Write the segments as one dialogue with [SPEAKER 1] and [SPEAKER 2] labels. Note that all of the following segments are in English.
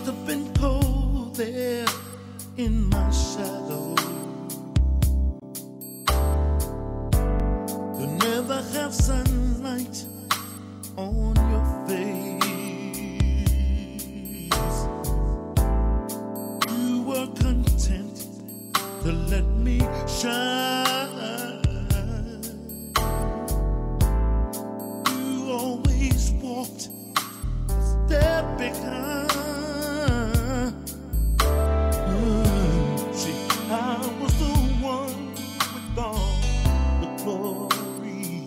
[SPEAKER 1] have been cold there in my shadow. You never have sunlight on your face. You were content to let me shine. You always walked a step behind. See, I was the one with all the glory,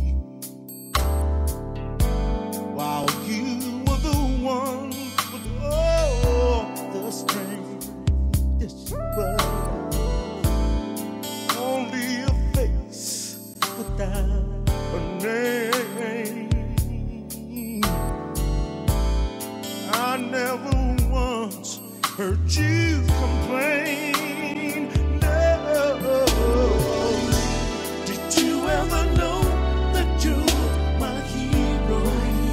[SPEAKER 1] while you were the one with all the strength. Yes, you were. Only a face without a name. I never once heard you complain. No. Did you ever know that you're my hero?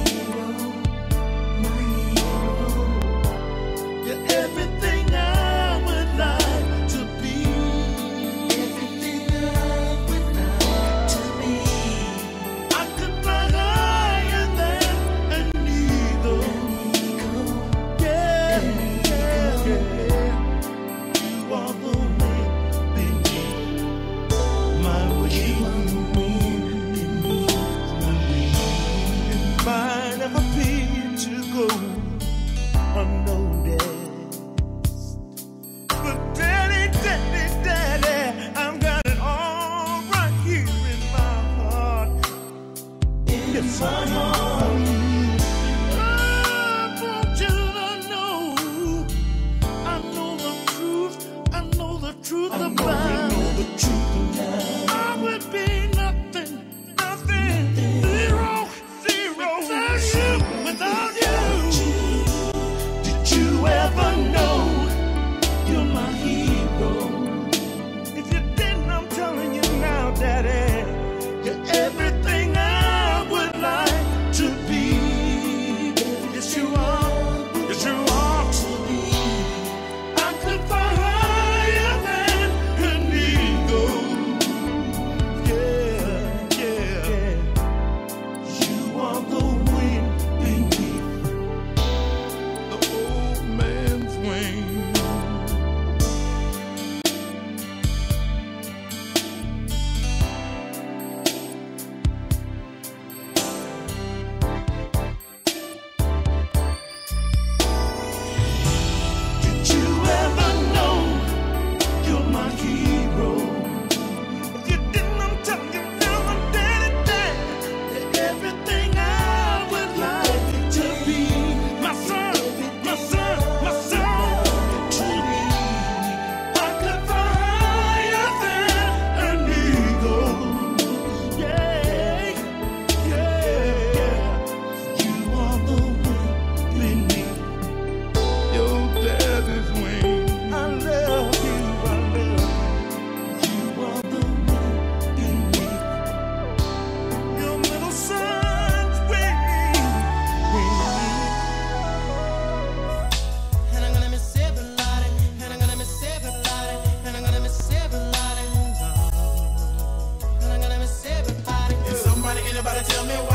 [SPEAKER 1] My hero. You're everything I would like to be. Everything I would like to be. I could fly higher than an eagle. Yeah, yeah, yeah. You are the wind beneath my wings. It might never be to go unnoticed, but daddy, daddy, daddy, I've got it all right here in my heart. Yes, I want you to know, I know the truth. I know the truth about I would be nothing, nothing, zero, zero without you. Did you ever know you're my hero? If you didn't, I'm telling you now, daddy, you're everything I would like to be. Yes, you are. Yes, you are. I could fly higher than an eagle. Yeah, yeah. You are the wind beneath the old man's wing. Did you ever know you're my hero? If you didn't, I'm telling you now, my daddy, daddy, you're everything I would like to be. My son, my son, my son. I could fly higher than an eagle. Yeah, yeah, yeah. You are the wind beneath your daddy's wing. I love you, I love you. You are the wind beneath your little son's wing.
[SPEAKER 2] And I'm gonna miss everybody, and I'm gonna miss everybody, and I'm gonna miss everybody. And I'm gonna miss everybody.
[SPEAKER 3] Can somebody, anybody tell me